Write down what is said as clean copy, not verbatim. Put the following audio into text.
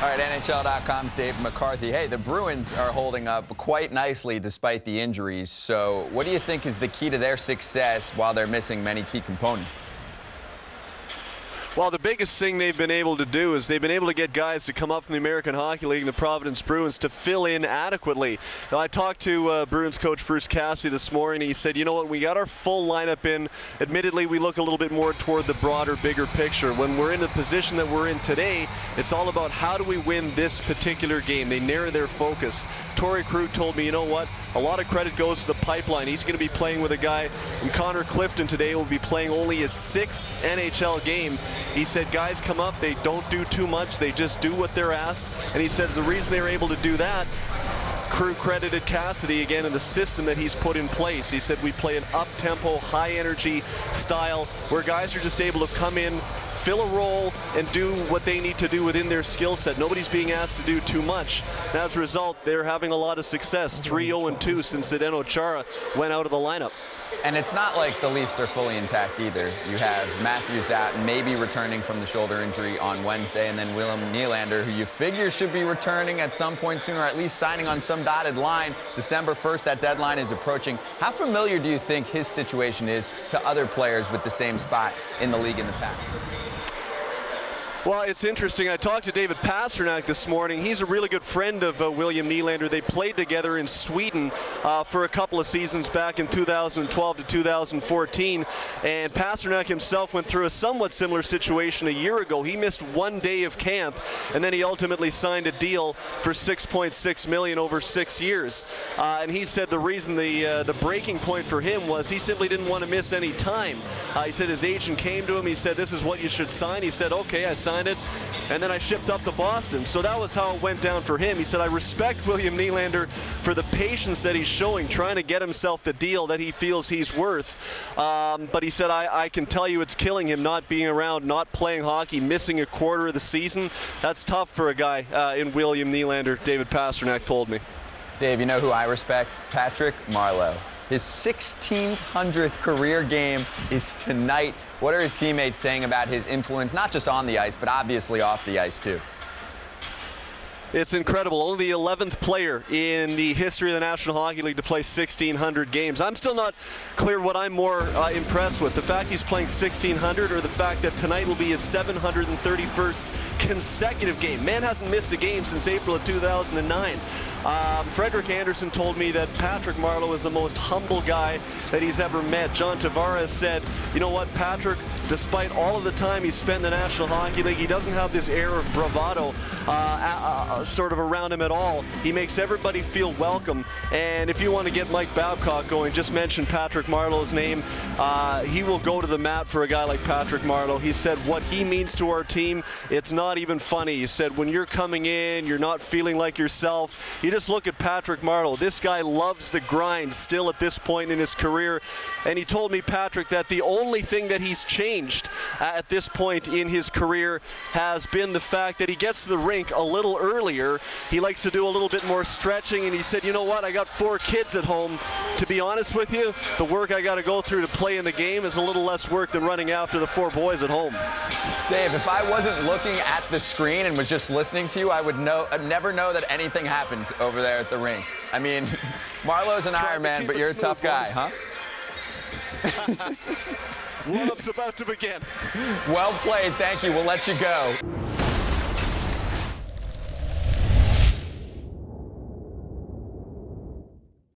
All right, NHL.com's Dave McCarthy. Hey, the Bruins are holding up quite nicely despite the injuries. So what do you think is the key to their success while they're missing many key components? Well, the biggest thing they've been able to do is they've been able to get guys to come up from the American Hockey League and the Providence Bruins to fill in adequately. Now, I talked to Bruins coach Bruce Cassidy this morning. He said, you know what, we got our full lineup in. Admittedly, we look a little bit more toward the broader, bigger picture. When we're in the position that we're in today, it's all about how do we win this particular game. They narrow their focus. Torrey Krug told me, you know what, a lot of credit goes to the pipeline. He's going to be playing with a guy, and Connor Clifton today will be playing only his 6th NHL game. He said guys come up, they don't do too much, they just do what they're asked, and he says the reason they were able to do that, Crew credited Cassidy again in the system that he's put in place. He said we play an up-tempo, high-energy style where guys are just able to come in, fill a role, and do what they need to do within their skill set. Nobody's being asked to do too much. And as a result, they're having a lot of success. 3-0-2 since Zdeno Chara went out of the lineup. And it's not like the Leafs are fully intact either. You have Matthews out, maybe returning from the shoulder injury on Wednesday, and then William Nylander, who you figure should be returning at some point soon, or at least signing on some dotted line. December 1st, that deadline is approaching. How familiar do you think his situation is to other players with the same spot in the league in the past? Well, it's interesting. I talked to David Pastrnak this morning. He's a really good friend of William Nylander. They played together in Sweden for a couple of seasons back in 2012 to 2014. And Pastrnak himself went through a somewhat similar situation a year ago. He missed 1 day of camp, and then he ultimately signed a deal for $6.6 million over 6 years. And he said the reason the breaking point for him was he simply didn't want to miss any time. He said his agent came to him. He said, this is what you should sign. He said, okay, I signed it, and then I shipped up to Boston. So that was how it went down for him. He said, I respect William Nylander for the patience that he's showing, trying to get himself the deal that he feels he's worth. But he said, I can tell you it's killing him not being around, not playing hockey, missing a quarter of the season. That's tough for a guy in William Nylander, David Pastrnak told me. Dave, you know who I respect? Patrick Marleau. His 1,600th career game is tonight. What are his teammates saying about his influence, not just on the ice, but obviously off the ice, too? It's incredible. Only the 11th player in the history of the National Hockey League to play 1,600 games. I'm still not clear what I'm more impressed with. The fact he's playing 1,600 or the fact that tonight will be his 731st consecutive game. Man hasn't missed a game since April of 2009. Frederick Anderson told me that Patrick Marleau is the most humble guy that he's ever met. John Tavares said, you know what, Patrick, despite all of the time he's spent in the National Hockey League, he doesn't have this air of bravado sort of around him at all. He makes everybody feel welcome. And if you want to get Mike Babcock going, just mention Patrick Marleau's name. He will go to the mat for a guy like Patrick Marleau. He said what he means to our team, it's not even funny. He said when you're coming in, you're not feeling like yourself. You just look at Patrick Marleau. This guy loves the grind still at this point in his career. And he told me, Patrick, that the only thing that he's changed at this point in his career has been the fact that he gets to the rink a little earlier. He likes to do a little bit more stretching, and he said, you know what, I got 4 kids at home. To be honest with you, the work I got to go through to play in the game is a little less work than running after the 4 boys at home. Dave, if I wasn't looking at the screen and was just listening to you, I'd never know that anything happened over there at the rink. I mean, Marleau's an Iron Man, but you're a tough guy, huh? Warm-up's about to begin. Well played. Thank you. We'll let you go.